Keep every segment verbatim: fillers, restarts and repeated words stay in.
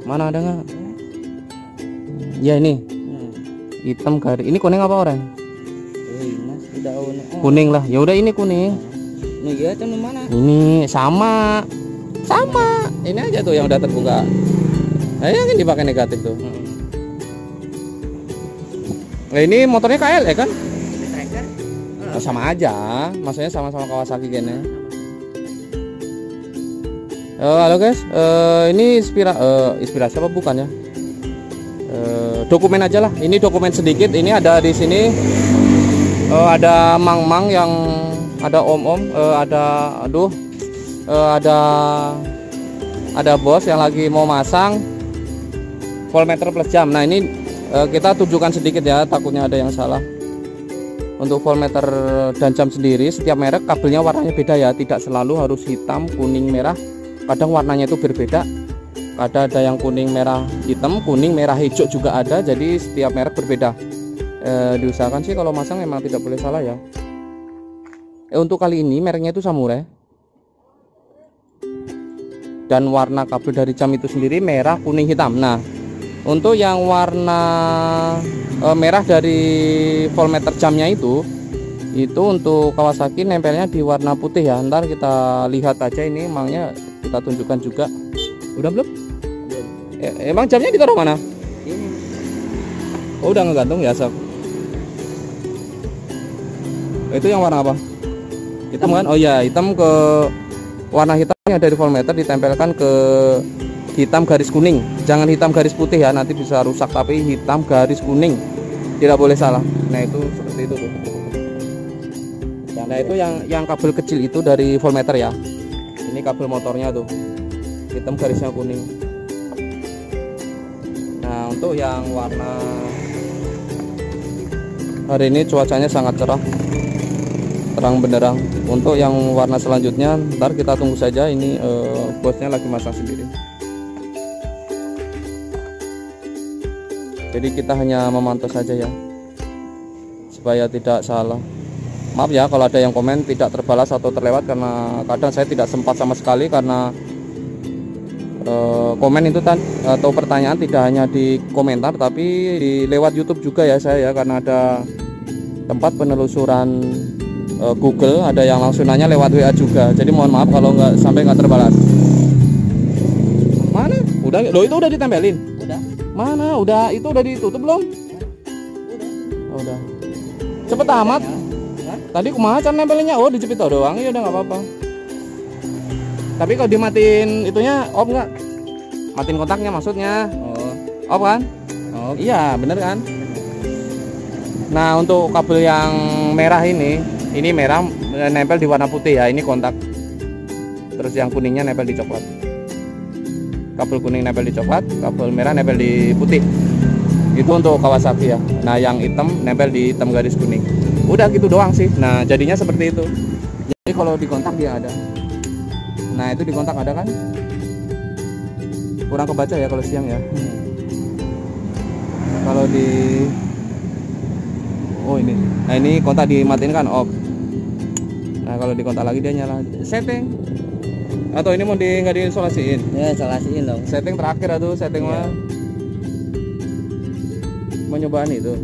Mana ada nggak? Ya ini. Hmm. Hitam garis. Ini kuning apa oranye? Eh, mas, udah oh, Kuning lah. Ya udah ini kuning. Nah, iya itu mana? Ini sama. Sama. Ini aja tuh yang udah terbuka. Nah, yang ini dipakai negatif tuh. Hmm. Nah, ini motornya K L E kan? Tracker? Oh, sama aja. Maksudnya sama-sama Kawasaki gini. Uh, halo guys, uh, ini inspira uh, inspirasi apa bukan ya? Uh, dokumen aja lah. Ini dokumen sedikit. Ini ada di sini. Uh, ada mang-mang yang ada om-om. Uh, ada, aduh, uh, ada ada bos yang lagi mau masang voltmeter plus jam. Nah ini uh, kita tunjukkan sedikit ya. Takutnya ada yang salah. Untuk voltmeter dan jam sendiri, setiap merek kabelnya warnanya beda ya. Tidak selalu harus hitam, kuning, merah. Kadang warnanya itu berbeda. Kadang ada yang kuning merah hitam, kuning merah hijau juga ada. Jadi setiap merek berbeda. E, diusahakan sih kalau masang memang tidak boleh salah ya. E, untuk kali ini mereknya itu Samurai. Dan warna kabel dari jam itu sendiri merah, kuning, hitam. Nah, untuk yang warna e, merah dari voltmeter jamnya itu, itu untuk Kawasaki nempelnya di warna putih ya. Ntar kita lihat aja ini emangnya. Kita tunjukkan juga. Udah belum? E emang jamnya ditaruh mana? Ini. Oh, udah ngegantung ya, Sob. Itu yang warna apa? Hitam kan? Oh ya, hitam ke warna hitam yang dari voltmeter ditempelkan ke hitam garis kuning. Jangan hitam garis putih ya, nanti bisa rusak, tapi hitam garis kuning. Tidak boleh salah. Nah, itu seperti itu tuh. Nah, itu yang yang kabel kecil itu dari voltmeter ya. Ini kabel motornya tuh, hitam garisnya kuning. Nah, untuk yang warna hari ini cuacanya sangat cerah, terang benderang. Untuk yang warna selanjutnya ntar kita tunggu saja. Ini eh, bosnya lagi masang sendiri. Jadi kita hanya memantau saja ya, supaya tidak salah. Maaf ya kalau ada yang komen tidak terbalas atau terlewat, karena kadang saya tidak sempat sama sekali, karena e, komen itu kan atau pertanyaan tidak hanya di komentar tapi di lewat YouTube juga ya saya ya, karena ada tempat penelusuran e, Google, ada yang langsung nanya lewat W A juga. Jadi mohon maaf kalau nggak sampai nggak terbalas. Mana? Udah, loh itu udah ditempelin? Udah. Mana? Udah, itu udah ditutup belum? Udah. Oh, udah. Cepet amat. Tadi kumaha can nempelinnya? Oh, dijepit doang. Ya udah nggak apa-apa. Tapi kalau dimatiin itunya off nggak? Matiin kontaknya maksudnya. Oh. Off kan? Oh. Iya, bener kan? Nah, untuk kabel yang merah ini, ini merah nempel di warna putih ya. Ini kontak. Terus yang kuningnya nempel di coklat. Kabel kuning nempel di coklat, kabel merah nempel di putih. Itu untuk Kawasaki ya. Nah, yang hitam nempel di hitam garis kuning. Udah gitu doang sih. Nah, jadinya seperti itu. Jadi kalau di kontak dia ada. Nah, itu di kontak ada kan? Kurang kebaca ya kalau siang ya. Kalau di oh ini. Nah, ini kontak dimatiin kan off. Nah, kalau di kontak lagi dia nyala. Setting. Atau ini mau di nggak diinsolasiin? Ya, insolasiin dong. Setting terakhir atau setting iya. mah. Mau nyobaan itu.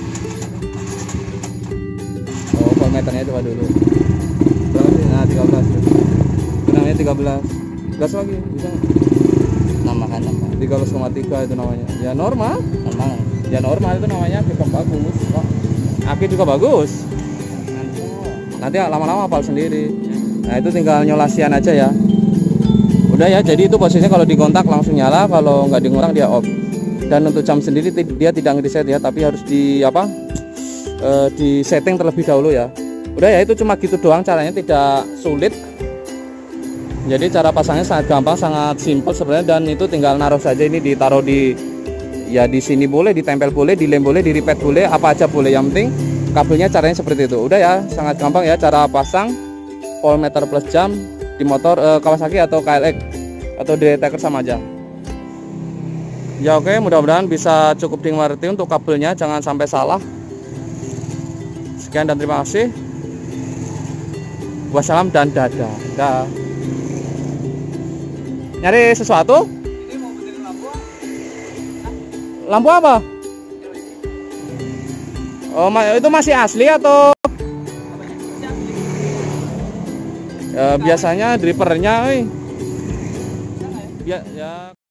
Oh, voltmeternya coba dulu. Berapa sih? Nah, tiga belas. Benangnya tiga belas. Gas lagi, bisa nggak? Nambahkan nambah. tiga belas koma tiga itu namanya. Ya normal. Normal. Ya normal itu namanya, pickup bagus. Kok. Aki juga bagus. Nanti lama-lama hafal sendiri. Nah, itu tinggal nyolasian aja ya. Udah ya, jadi itu posisinya kalau dikontak langsung nyala, kalau nggak dikontak dia off. Dan untuk jam sendiri dia tidak nge-reset ya, tapi harus di apa? E, di setting terlebih dahulu ya. Udah ya, itu cuma gitu doang, caranya tidak sulit. Jadi cara pasangnya sangat gampang, sangat simple sebenarnya, dan itu tinggal naruh saja. Ini ditaruh di ya di sini boleh, ditempel boleh, dilem boleh, diripet boleh, apa aja boleh. Yang penting kabelnya caranya seperti itu. Udah ya, sangat gampang ya cara pasang voltmeter plus jam di motor e, Kawasaki atau K L X atau Draytaker sama aja. Ya oke, mudah-mudahan bisa cukup dimengerti untuk kabelnya, jangan sampai salah. Sekian dan terima kasih. Wassalam dan dadah. Dah. Nyari sesuatu? Ini mau benerin lampu? lampu apa? Oh, ma- itu masih asli atau? Ya, biasanya dripernya, eh. Ya, ya.